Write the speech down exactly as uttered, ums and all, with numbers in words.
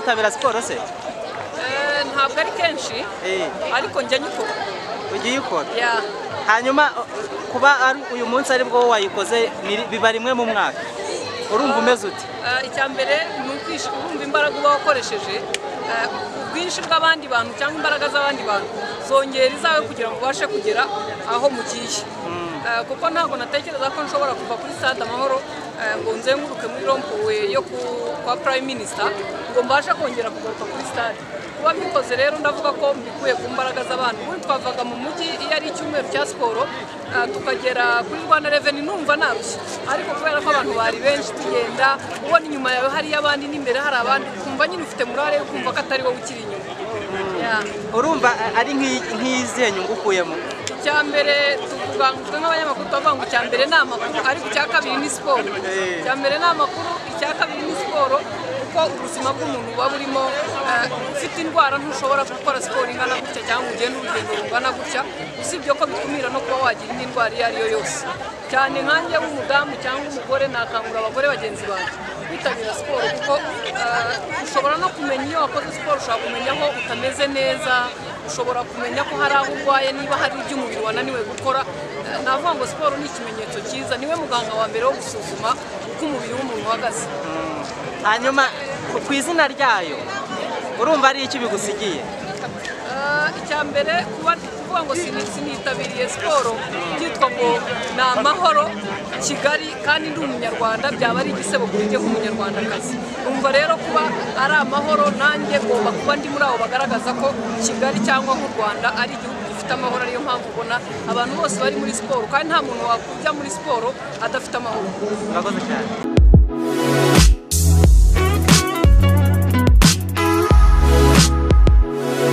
witabira siporo se? Eh, ntabwo ari kenshi ariko njya nyikora. Ugiye ukora? Yeah. Hanyuma kuba uyu munsi ari bwo wayikoze biba rimwe mu mwaka, urumva umeze ute? Icya mbere ni ukwishimira imbaraga uba wakoresheje, ubwinshi bw'abandi bantu cyangwa imbaraga z'abandi bantu zongera izawe kugira ngo ubashe kugera aho mugiye. Kuko ntabwo natekereza ko nshobora kuva kuri stade Amahoro ngo nzenguruke muri rompuwe yo kwa Prime Minister ngo mbashe kongera kugaruka kuri stade. Kuba mbikoze rero ndavuga ko mbikuye ku mbaraga z'abantu. Ubu twavaga mu mujyi iyo ari icyumweru cya siporo tukagera kuri Rwanda Revenue numva narushye, ariko kubera ko abantu bari benshi tugenda ubona inyuma yawe hari abandi n'imbere hari abandi, kumva nyine ufite murare kumva ko atari wowe ukiri inyuma. Urumva ari nk'izihe nyungu ukuyemo? Icya mbere tuvuga nk'abanyamakuru tuvuga ngo icya mbere ni amakuru, ariko icya kabiri ni siporo. Icya mbere ni amakuru, icya kabiri ni siporo, kuko ubuzima bw'umuntu buba burimo ufite indwara ntushobora gukora siporo ingana gutya cyangwa ugenda urugendo rungana gutya, usibye ko bikumira no kuba wagira indi ndwara iyo ari yo yose. Cyane nkanjye w'umudamu cyangwa umugore nakangurira abagore bagenzi banjye kwitabira siporo, kuko ushobora no kumenya iyo wakoze siporo, ushobora kumenya aho utameze neza, ushobora kumenya ko hari aho urwaye niba hari ibyo umubiri wananiwe gukora. Navuga ngo siporo ni ikimenyetso cyiza, niwe muganga wa mbere wo gusuzuma uko umubiri w'umuntu uhagaze. Hanyuma ku izina ryayo urumva ari iki bigusigiye? Icya mbere kuvuga ngo sinitabiriye siporo byitwa ngo ni amahoro Kigali kandi ndi umunyarwanda, byaba ari igisebo kuri njye nk'umunyarwandakazi. Umva rero kuba ari amahoro nanjye ngomba kuba ndi muri abo bagaragaza ko Kigali cyangwa nk'u Rwanda ari igihugu gifite amahoro. Ariyo mpamvu ubona abantu bose bari muri siporo, kandi nta muntu wakujya muri siporo adafite amahoro. Murakoze cyane.